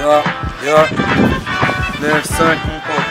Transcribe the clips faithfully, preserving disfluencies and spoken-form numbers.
Yo, yo, neuf cinq mon pote.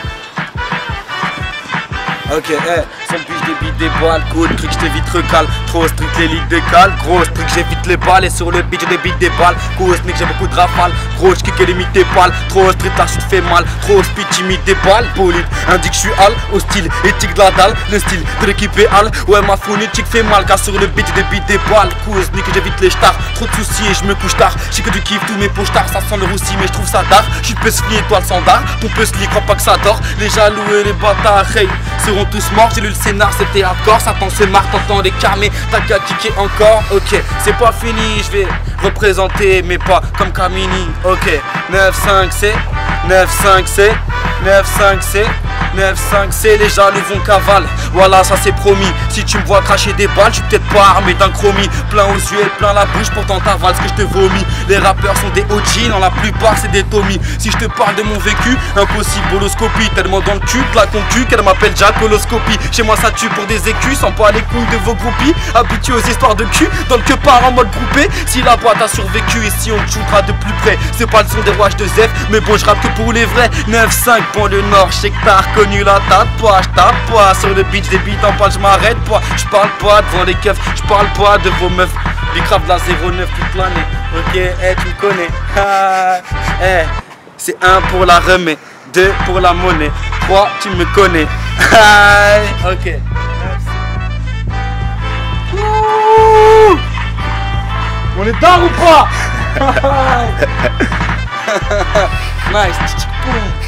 Ok, eh, hey, son biche des bites des balles, coup de truc, j't'ai vite recale. Trop strict les ligues de cale, gros strict, j'évite les balles. Et sur le beat, j'ai des bites des balles. Coup strict, j'ai beaucoup de rafales. Gros, j'kick et limite des balles. Trop strict, la chute fait mal. Trop speed, j'imite des balles. Bolide, indique, j'suis hal. Hostile, éthique de la dalle. Le style de l'équipe est hal. Ouais, ma phonétique fait mal, car sur le beat, j'ai des bites des balles. Coup strict, j'évite les stars. Trop de soucis et j'me couche tard. J'sais que du kiff, tous mes poches tard. Ça sent le roussi, mais j'trouve ça d'art. J'suis pesli, étoile sans dard. Ton pesli, crois pas que ça dort. Les jaloux et les bâtards, hey, seront tous morts. J'ai lu le scénar, c'était hardcore. Satan se marre, t'entends les carmés. T'as qu'à kicker encore. Ok, c'est pas fini. Je vais représenter, mais pas comme Kamini. Ok, neuf cinq c'est neuf cinq c'est neuf cinq c'est neuf cinq c'est les jaloux vont cavale. Voilà, ça c'est promis. Si tu me vois cracher des balles, je suis peut-être pas armé d'un chromie. Plein aux yeux et plein la bouche, pourtant t'avales ce que je te vomis. Les rappeurs sont des O G, dans la plupart c'est des Tommy. Si je te parle de mon vécu, impossible boloscopie. Tellement dans le cul de la concu qu'elle m'appelle Jack Coloscopie. Chez moi ça tue pour des écus, sans pas les couilles de vos groupies. Habitués aux histoires de cul, dans le que part en mode groupé. Si la boîte a survécu et si on te shootera de plus près. C'est pas le son des rouages de Zef, mais bon je rappe que pour les vrais. Neuf cinq bon le nord, je sais que t'as reconnu la tape pas, je tape pas. Sur le beach des beats en parle, je m'arrête pas. Je parle pas devant les keufs, je parle pas de vos meufs. Bicrave de la zéro neuf toute l'année. Ok, eh hey, tu me connais. Ah, hey, c'est un pour la remet, deux pour la monnaie, trois tu me connais. Ah, ok. Ouh, on est down ou pas? Nice.